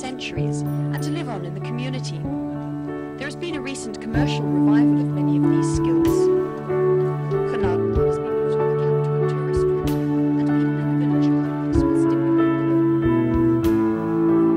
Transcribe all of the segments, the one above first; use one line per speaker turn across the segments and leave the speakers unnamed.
centuries and to live on in the community. There has been a recent commercial revival of many of these skills. Genadendal has been put on the capital tourist route, and people in the village hope this will stimulate the local.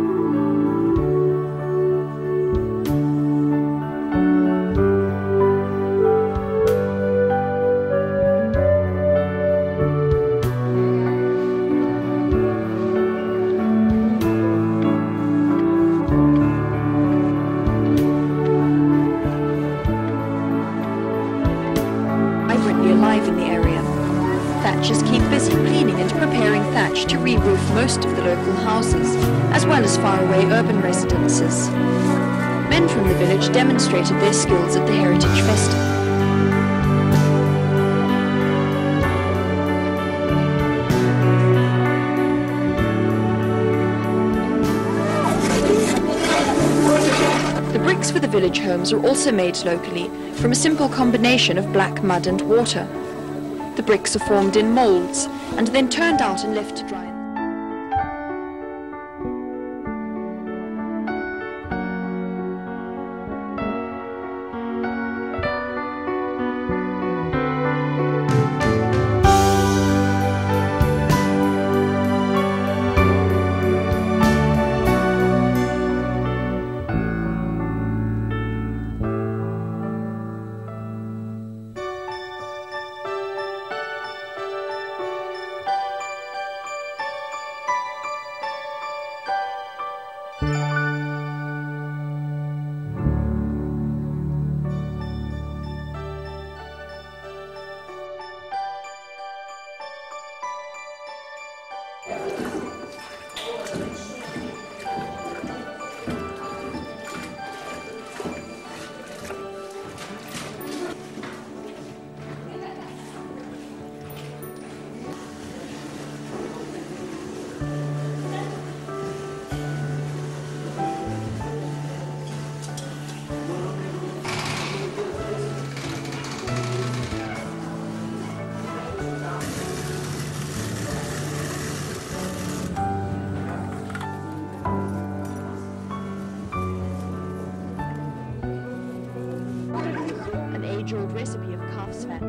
Alive in the area. Thatchers keep busy cleaning and preparing thatch to re-roof most of the local houses, as well as faraway urban residences. Men from the village demonstrated their skills at the Heritage Festival. The bricks for the village homes are also made locally from a simple combination of black mud and water. The bricks are formed in moulds and then turned out and left to dry. Age-old recipe of calf's fat.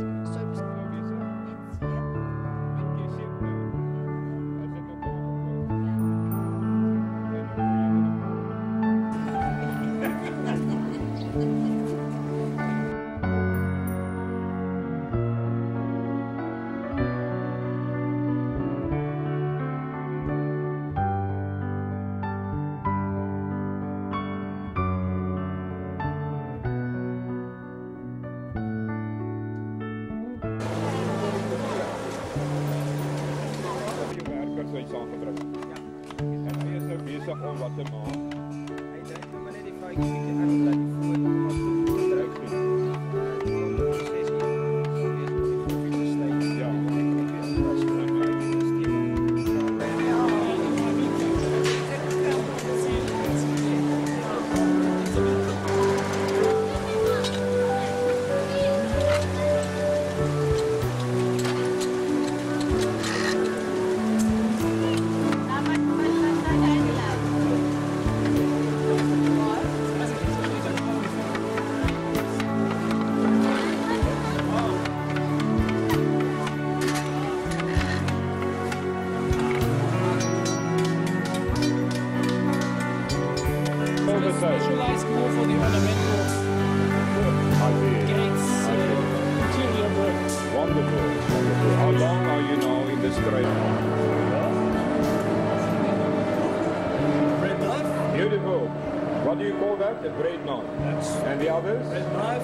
Iets aangedrukt. En hij is nou bezig om wat te maken.
Hij draait maar net die vuistjes aan laat die voor de gebruik doen.
Specialized more for the ornamental gates, interior work.
Wonderful, wonderful. How long are you now in this trade?
Bread knife.
Beautiful. What do you call that? The braid knot.
That's
And the others?
bread knife.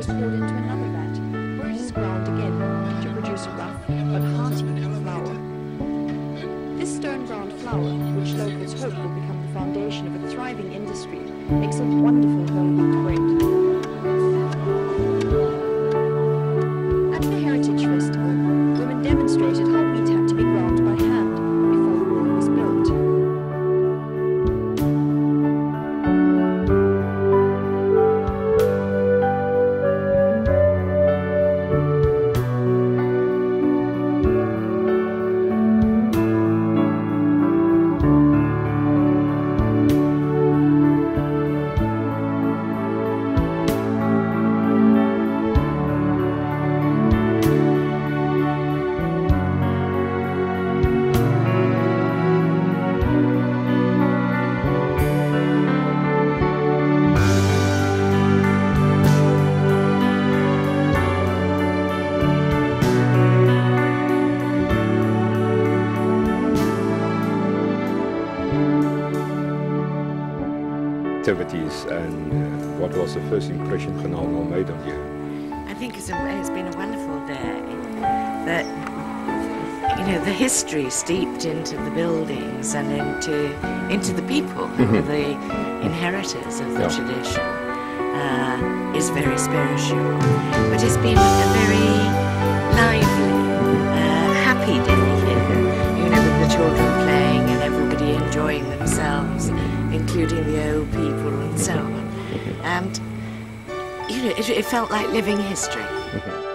is poured into another vat, where it is ground again to produce a rough but hearty flour. This stone ground flour, which locals hope will become the foundation of a thriving industry, makes a wonderful whole wheat bread. At the Heritage Festival, women demonstrated how wheat had to be ground by hand before the wheel was built.
Activities and what was the first impression Genadendal made on you?
I think it's been a wonderful day. That, you know, the history steeped into the buildings and into the people, the inheritors of the tradition, is very spiritual. But it's been a very lively, happy day here. You know, with the children playing and everybody enjoying themselves, including the old people and so on. And, you know, it felt like living history.